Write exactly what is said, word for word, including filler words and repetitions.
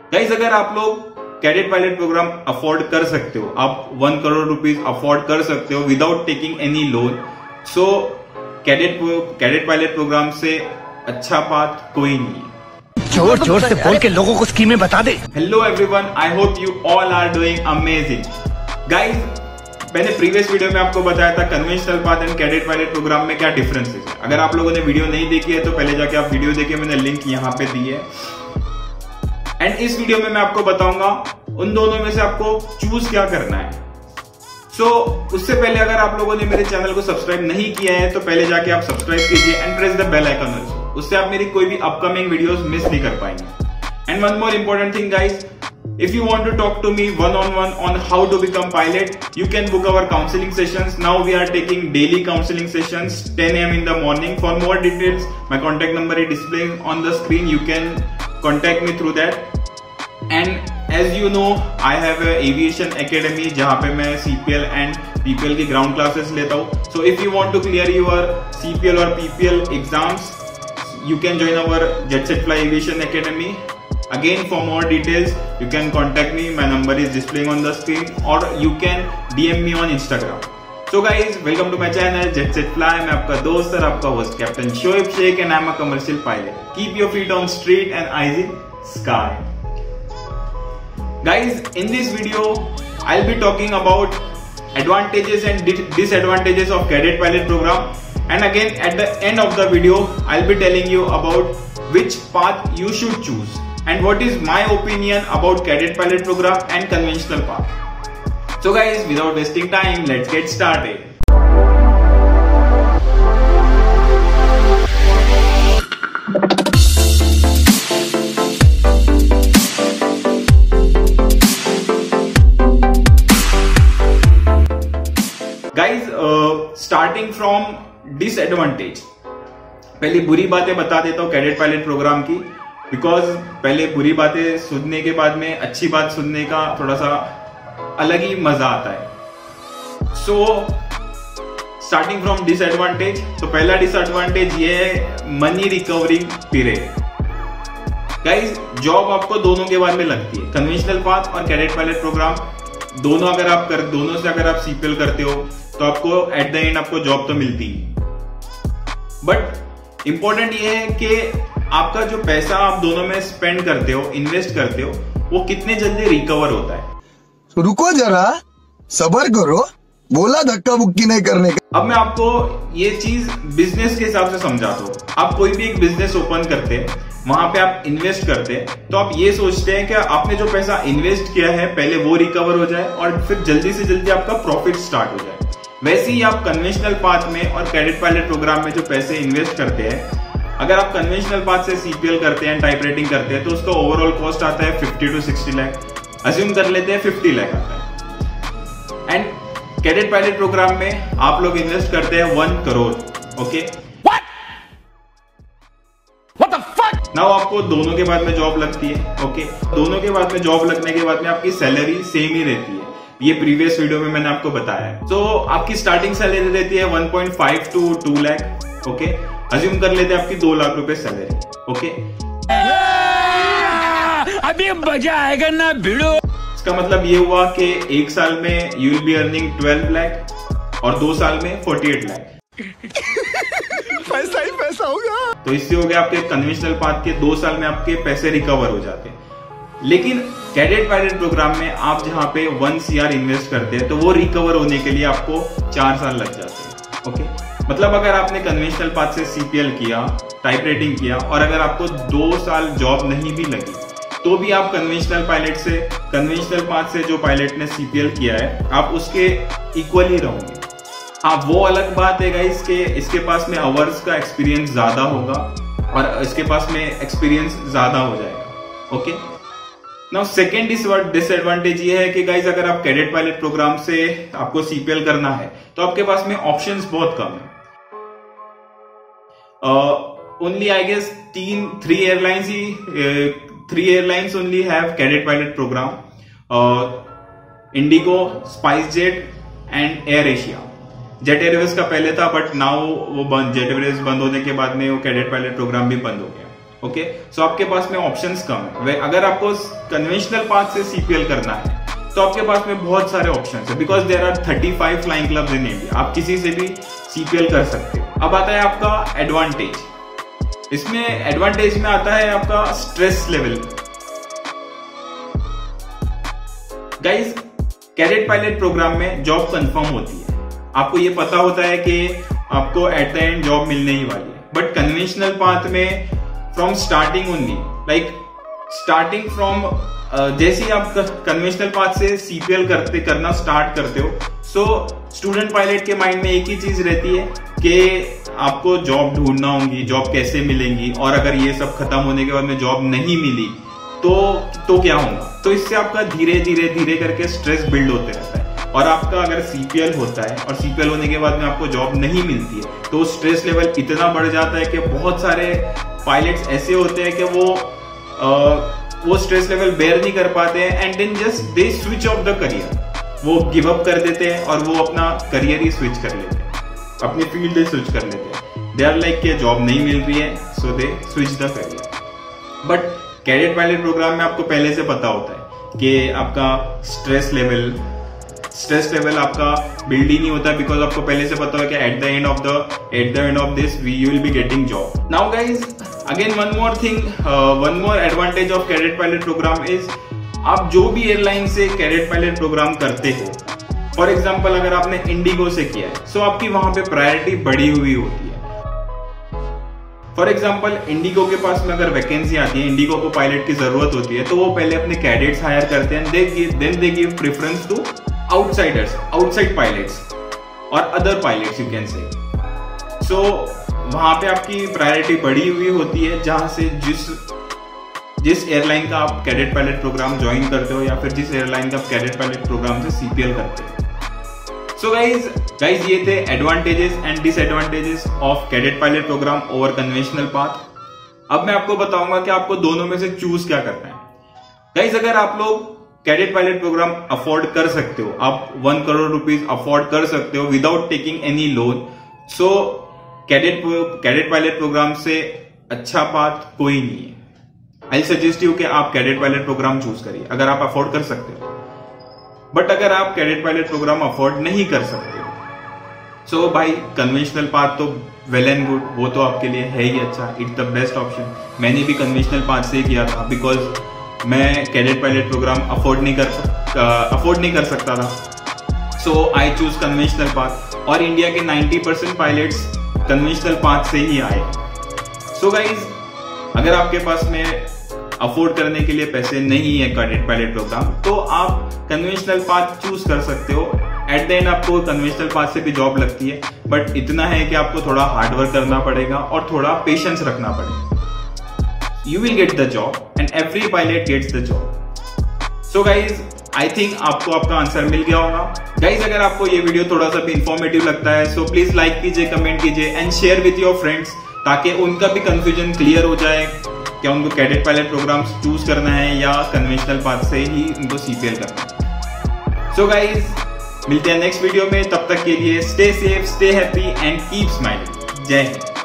Guys, अगर आप लोग कैडेट पायलट प्रोग्राम अफोर्ड कर सकते हो, आप वन करोड़ रुपीज अफोर्ड कर सकते हो without taking any loan, so cadet cadet pilot program से अच्छा बात कोई नहीं है। जोर जोर से बोल के लोगों को स्कीमें बता दे। Hello everyone, I hope you all are doing amazing. Guys, मैंने प्रीवियस वीडियो में आपको बताया था conventional path and cadet pilot program में क्या डिफरेंसेस है। अगर आप लोगों ने वीडियो नहीं देखी है तो पहले जाके आप वीडियो देखिए, मैंने लिंक यहाँ पे दी है। एंड इस वीडियो में मैं आपको बताऊंगा उन दोनों में से आपको चूज क्या करना है। सो so, उससे पहले अगर आप लोगों ने मेरे चैनल को सब्सक्राइब नहीं किया है तो पहले जाके आप सब्सक्राइब कीजिए and press the bell icon also. उससे आप मेरी कोई भी अपकमिंग वीडियोस मिस नहीं कर पाएंगे। And one more important thing guys, if you want to talk to me one on one on how to become pilot, you can book our counseling sessions. Now we are taking daily counseling sessions ten a m in the morning. For more details, my contact number is displaying on the screen. You can contact me through that. And as you know, I have a aviation academy जहाँ पे मैं C P L and P P L की ground classes लेता हूँ. So if you want to clear your C P L or P P L exams, you can join our Jet Set Fly Aviation Academy. Again, for more details, you can contact me. My number is displaying on the screen, or you can D M me on Instagram. So guys, welcome to my channel Jet Set Fly. मैं आपका दोस्त और आपका host Captain Shoaib Sheikh and I'm a commercial pilot. Keep your feet on street and eyes in sky. Guys, in this video, I'll be talking about advantages and disadvantages of cadet pilot program. And again, at the end of the video, I'll be telling you about which path you should choose and what is my opinion about cadet pilot program and conventional path. So guys, without wasting time, let's get started. Guys, starting from disadvantage, पहले बुरी बातें बता देता हूं cadet pilot program की, because पहले बुरी बातें सुनने के बाद में अच्छी बात सुनने का थोड़ा सा अलग ही मजा आता है। सो स्टार्टिंग फ्रॉम डिसएडवांटेज, तो पहला डिसएडवांटेज ये है money recovering period. Guys, job आपको दोनों के बाद में लगती है, कन्वेंशनल पाथ और कैडेट पायलट प्रोग्राम दोनों अगर आप कर दोनों से अगर आप सीपीएल करते हो तो आपको एट द एंड आपको जॉब तो मिलती ही। बट इंपॉर्टेंट ये है कि आपका जो पैसा आप दोनों में स्पेंड करते हो, इन्वेस्ट करते हो, वो कितने जल्दी रिकवर होता है। रुको जरा, सब्र करो, बोला धक्का मुक्की नहीं करने का। अब मैं आपको ये चीज बिजनेस के हिसाब से समझाता हूँ। आप कोई भी एक बिजनेस ओपन करते हैं, वहां पे आप इन्वेस्ट करते हैं, तो आप ये सोचते हैं कि आपने जो पैसा इन्वेस्ट किया है पहले वो रिकवर हो जाए और फिर जल्दी से जल्दी आपका प्रॉफिट स्टार्ट हो जाए। वैसे ही आप कन्वेंशनल पाथ में और कैडेट पायलट प्रोग्राम में जो पैसे इन्वेस्ट करते हैं, अगर आप कन्वेंशनल पाथ से सीपीएल करते हैं, टाइप राइटिंग करते हैं, तो उसका ओवरऑल कॉस्ट आता है fifty to sixty lakh, assume कर लेते हैं फिफ्टी लाख आता है। एंड कैडेट पायलट प्रोग्राम में आप लोग इन्वेस्ट करते हैं वन करोड़। ओके, नाउ आपको दोनों के बाद में जॉब लगती है। ओके, दोनों के बाद में जॉब लगने के बाद में आपकी सैलरी सेम ही रहती है, ये प्रीवियस वीडियो में मैंने आपको बताया है। तो आपकी स्टार्टिंग सैलरी रहती है one point five to two lakh. Okay, assume कर लेते हैं आपकी दो लाख रुपए सैलरी। ओके, अभी मजा आएगा ना भिड़ो। इसका मतलब ये हुआ कि एक साल में you will be earning twelve lakh और दो साल में फोर्टी एट लाख। पैसा ही पैसा होगा। तो इससे हो गया आपके कन्वेंशनल पाथ के दो साल में आपके पैसे रिकवर हो जाते हैं। लेकिन कैडेट पायलट प्रोग्राम में आप जहां पे वन सीआर इन्वेस्ट करते हैं तो वो रिकवर होने के लिए आपको चार साल लग जाते हैं। ओके, मतलब अगर आपने कन्वेंशनल पाथ से सीपीएल किया, टाइप राइटिंग किया और अगर आपको दो साल जॉब नहीं भी लगी तो भी आप कन्वेंशनल पायलट से कन्वेंशनल पाथ से जो पायलट ने सीपीएल किया है आप उसके इक्वल ही रहोगे। हाँ, वो अलग बात है गाइस कि इसके पास में आवर्स का एक्सपीरियंस ज्यादा होगा और इसके पास में एक्सपीरियंस ज्यादा हो जाएगा। ओके, नाउ सेकेंड डिसएडवांटेज ये है कि गाइस, अगर आप कैडेट पायलट प्रोग्राम से आपको सीपीएल करना है तो आपके पास में ऑप्शंस बहुत कम है। ओनली आई गेस तीन थ्री एयरलाइंस ही three airlines only have cadet pilot program, IndiGo, SpiceJet and AirAsia. Jet Airways का पहले था बट नाउ वो बंद, जेट एयरवेज बंद होने के बाद में वो कैडेट पायलट प्रोग्राम भी बंद हो गया। ओके, सो आपके पास में ऑप्शंस कम है। अगर आपको कन्वेंशनल पाथ से सीपीएल करना है तो आपके पास में बहुत सारे ऑप्शंस है, because there are thirty five flying clubs in India. आप किसी से भी सीपीएल कर सकते हो। अब आता है आपका एडवांटेज। इसमें एडवांटेज में आता है आपका stress level. Guys, cadet pilot program में जॉब कंफर्म होती है, आपको ये पता होता है कि आपको एट द एंड जॉब मिलने ही वाली है। बट कन्वेंशनल पाथ में from starting only, like starting from जैसे ही आप कन्वेंशनल पाथ से सीपीएल करते करना स्टार्ट करते हो, सो स्टूडेंट पायलट के माइंड में एक ही चीज रहती है कि आपको जॉब ढूंढना होगी, जॉब कैसे मिलेंगी, और अगर ये सब खत्म होने के बाद में जॉब नहीं मिली तो तो क्या होगा। तो इससे आपका धीरे धीरे धीरे करके स्ट्रेस बिल्ड होते रहता है, और आपका अगर सीपीएल होता है और सीपीएल होने के बाद में आपको जॉब नहीं मिलती है तो स्ट्रेस लेवल इतना बढ़ जाता है कि बहुत सारे पायलट्स ऐसे होते हैं कि वो आ, वो स्ट्रेस लेवल बेयर नहीं कर पाते हैं, and then just they switch off the career. वो गिव अप कर देते हैं और वो अपना करियर ही स्विच कर लेते हैं, अपनी फील्ड ही स्विच कर लेते हैं। दे आर लाइक कि जॉब नहीं मिल रही है, so they switch the career. But cadet pilot program में आपको पहले से पता होता है कि आपका स्ट्रेस लेवल स्ट्रेस लेवल आपका बिल्ड ही नहीं होता, बिकॉज आपको पहले से पता है कि at the end of the at the end of this we you will be getting job. Now guys, again one more thing, one more advantage of cadet pilot program is, आप जो भी airline से cadet pilot programme करते हो, for example अगर आपने Indigo से किया है, सो आपकी वहां पे प्रायोरिटी बढ़ी हुई होती है। फॉर एग्जाम्पल इंडिगो के पास में अगर वैकेंसी आती है, इंडिगो को पायलट की जरूरत होती है, तो वो पहले अपने कैडेट्स हायर करते हैं, then they give preference to outsiders, outside pilots और other pilots you can say. So वहां पे आपकी प्रायोरिटी बढ़ी हुई होती है, जहां से जिस जिस एयरलाइन का आप कैडेट पायलट प्रोग्राम ज्वाइन करते हो या फिर जिस एयरलाइन का आप कैडेट पायलट प्रोग्राम से सीपीएल करते हो। सो गाइज गाइज ये थे advantages and disadvantages of cadet pilot program over conventional path. अब मैं आपको बताऊंगा कि आपको दोनों में से चूज क्या करना है। गाइज, अगर आप लोग कैडेट पायलट प्रोग्राम अफोर्ड कर सकते हो, आप वन करोड़ रुपीज अफोर्ड कर सकते हो without taking any loan, so cadet cadet pilot program से अच्छा पाथ कोई नहीं है। आई सजेस्ट यू कि आप कैडेट पायलट प्रोग्राम चूज करिए अगर आप अफोर्ड कर सकते हो। बट अगर आप कैडेट पायलट प्रोग्राम अफोर्ड नहीं कर सकते हो, सो so भाई कन्वेंशनल पाथ तो वेल एंड गुड, वो तो आपके लिए है ही अच्छा, इट्स द बेस्ट ऑप्शन। मैंने भी कन्वेंशनल पाथ से ही किया था, बिकॉज मैं कैडेट पायलट प्रोग्राम अफोर्ड नहीं कर अफोर्ड नहीं कर सकता था, so I choose conventional path. और इंडिया के ninety percent pilots conventional path से ही आए। सो गाइज, अगर आपके पास में अफोर्ड करने के लिए पैसे नहीं है कैडेट पायलट प्रोग्राम, तो आप कन्वेंशनल पाथ चूज कर सकते हो। एट द एंड आपको कन्वेंशनल पाथ से भी जॉब लगती है, बट इतना है कि आपको थोड़ा हार्डवर्क करना पड़ेगा और थोड़ा पेशेंस रखना पड़ेगा। You will get the job and every pilot gets the job. So guys, I think आपको आपका आंसर मिल गया होगा। Guys, अगर आपको ये वीडियो थोड़ा सा भी इंफॉर्मेटिव लगता है, so प्लीज लाइक कीजिए, कमेंट कीजिए and share with your friends, ताकि उनका भी कंफ्यूजन क्लियर हो जाए क्या उनको कैडेट पायलट प्रोग्राम चूज करना है या कन्वेंशनल पाथ से ही उनको सीपीएल करना है। सो गाइज, मिलते हैं नेक्स्ट वीडियो में, तब तक के लिए stay safe, stay happy and keep smiling. जय हिंद।